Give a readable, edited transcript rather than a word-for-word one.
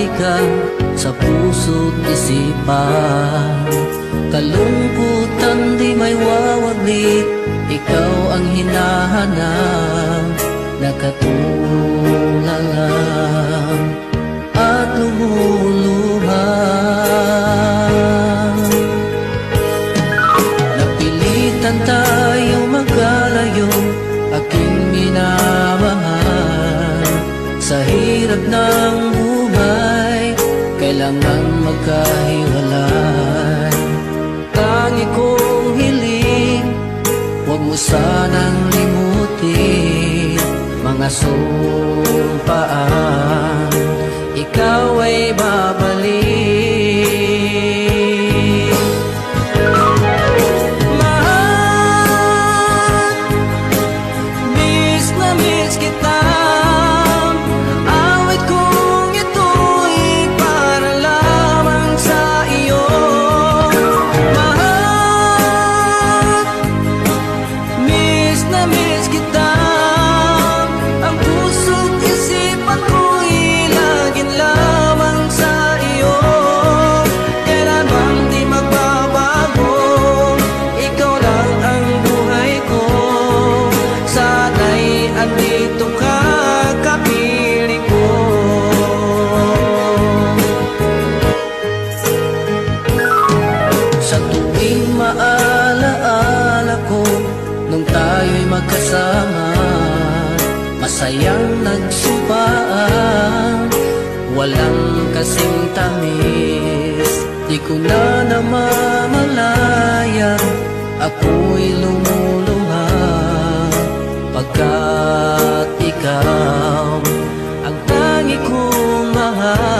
lagi ka sa puso't isipan. Kalungkutan di may wawaglit, ikaw ang hinahanap, nakatulala at lumuluha. Napilitan tayo magkalayo, aking minamahal. Sa hirap ng buhay, kailangan magkahiwalay. Tangi kong hiling, huwag mo sanang limutin mga sumpaan, ikaw ay babalik. Mahal, miss na miss kita. Awit kong ito'y para lamang sa iyo. Mahal, miss na miss kita. Ang puso't isipan ko'y laging lamang sa iyo. Kailan bang di magbabago, ikaw lang ang buhay ko. Sana'y andito ka, kapiling ko. Sa tuwing maalaala ko nung tayo'y magkasama, masayang nagsumpaan, walang kasing tamis. Di ko na namamalayan, ako'y lumuluha, pagkat ikaw ang tangi kong mahal.